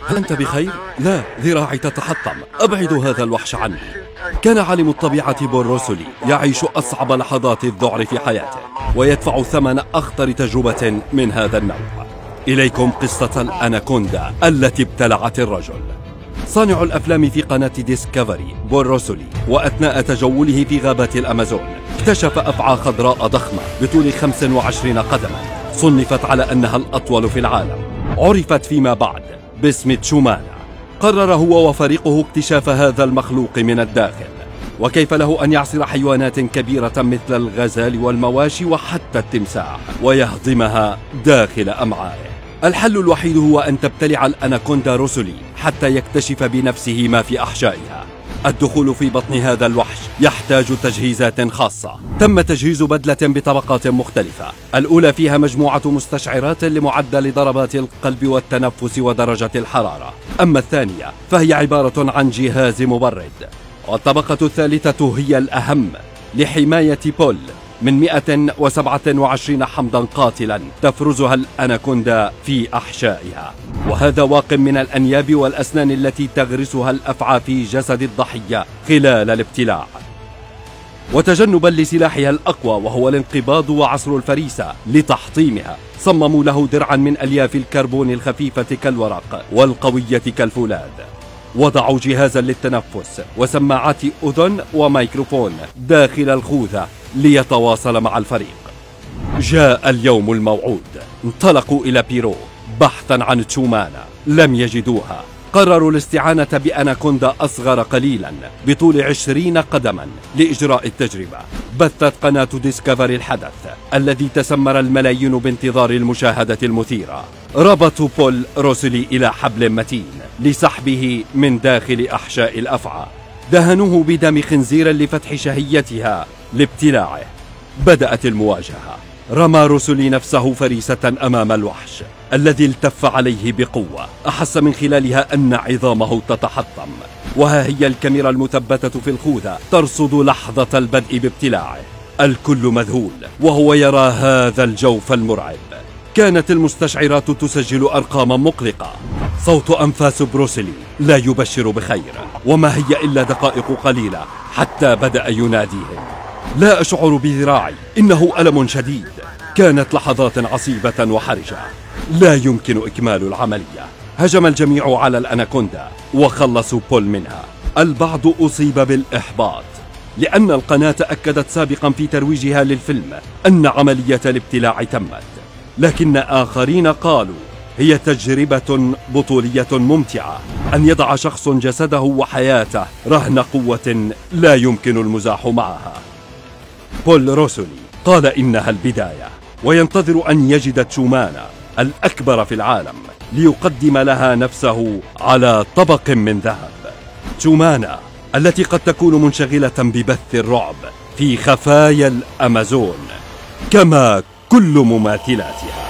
هل أنت بخير؟ لا، ذراعي تتحطم، أبعد هذا الوحش عني. كان عالم الطبيعة بول روسولي يعيش أصعب لحظات الذعر في حياته، ويدفع ثمن أخطر تجربة من هذا النوع. إليكم قصة الأناكوندا التي ابتلعت الرجل. صانع الأفلام في قناة ديسكفري بول روسولي، وأثناء تجوله في غابات الأمازون اكتشف أفعى خضراء ضخمة بطول 25 قدما، صنفت على أنها الأطول في العالم. عرفت فيما بعد باسم تشومانا. قرر هو وفريقه اكتشاف هذا المخلوق من الداخل، وكيف له أن يعصر حيوانات كبيرة مثل الغزال والمواشي وحتى التمساح ويهضمها داخل أمعائه. الحل الوحيد هو أن تبتلع الأناكوندا روسولي حتى يكتشف بنفسه ما في أحشائها. الدخول في بطن هذا الوحش يحتاج تجهيزات خاصة. تم تجهيز بدلة بطبقات مختلفة، الأولى فيها مجموعة مستشعرات لمعدل ضربات القلب والتنفس ودرجة الحرارة، أما الثانية فهي عبارة عن جهاز مبرد. والطبقة الثالثة هي الأهم لحماية بول من 127 حمضا قاتلا تفرزها الأناكوندا في أحشائها، وهذا واق من الأنياب والأسنان التي تغرسها الأفعى في جسد الضحية خلال الابتلاع. وتجنبا لسلاحها الأقوى وهو الانقباض وعصر الفريسة لتحطيمها، صمموا له درعا من ألياف الكربون الخفيفة كالورق والقوية كالفولاذ. وضعوا جهازا للتنفس وسماعات أذن وميكروفون داخل الخوذة ليتواصل مع الفريق. جاء اليوم الموعود، انطلقوا إلى بيرو بحثا عن تشومانا. لم يجدوها، قرروا الاستعانة بأناكوندا أصغر قليلا بطول 20 قدما لإجراء التجربة. بثت قناة ديسكفري الحدث الذي تسمر الملايين بانتظار المشاهدة المثيرة. ربطوا بول روسولي إلى حبل متين لسحبه من داخل أحشاء الأفعى. دهنوه بدم خنزير لفتح شهيتها لابتلاعه. بدأت المواجهة. رمى روسولي نفسه فريسة أمام الوحش الذي التف عليه بقوة، أحس من خلالها أن عظامه تتحطم. وها هي الكاميرا المثبتة في الخوذة ترصد لحظة البدء بابتلاعه. الكل مذهول وهو يرى هذا الجوف المرعب. كانت المستشعرات تسجل أرقاما مقلقة. صوت أنفاس بروسولي لا يبشر بخير، وما هي إلا دقائق قليلة حتى بدأ يناديهم. لا أشعر بذراعي، إنه ألم شديد. كانت لحظات عصيبة وحرجة، لا يمكن إكمال العملية. هجم الجميع على الأناكوندا وخلصوا بول منها. البعض أصيب بالإحباط لأن القناة أكدت سابقا في ترويجها للفيلم أن عملية الابتلاع تمت، لكن آخرين قالوا هي تجربة بطولية ممتعة، أن يضع شخص جسده وحياته رهن قوة لا يمكن المزاح معها. بول روسولي قال إنها البداية، وينتظر أن يجد تشومانا الأكبر في العالم ليقدم لها نفسه على طبق من ذهب. تشومانا التي قد تكون منشغلة ببث الرعب في خفايا الأمازون كما كل مماثلاتها.